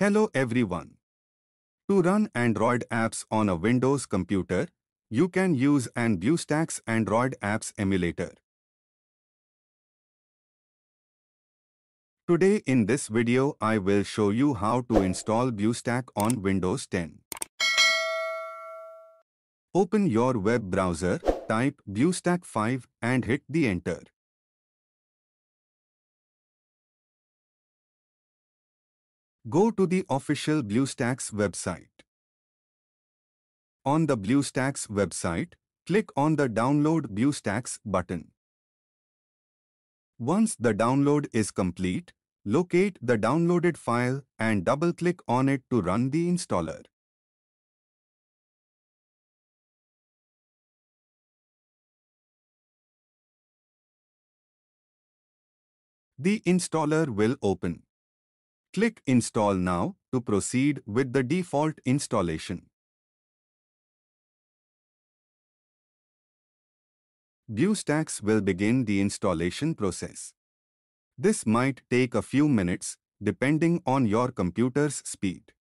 Hello everyone. To run Android apps on a Windows computer, you can use an BlueStacks Android apps emulator. Today in this video I will show you how to install BlueStack on Windows 10. Open your web browser, type BlueStack 5 and hit the enter. Go to the official BlueStacks website. On the BlueStacks website, click on the Download BlueStacks button. Once the download is complete, locate the downloaded file and double-click on it to run the installer. The installer will open. Click Install Now to proceed with the default installation. BlueStacks will begin the installation process. This might take a few minutes, depending on your computer's speed.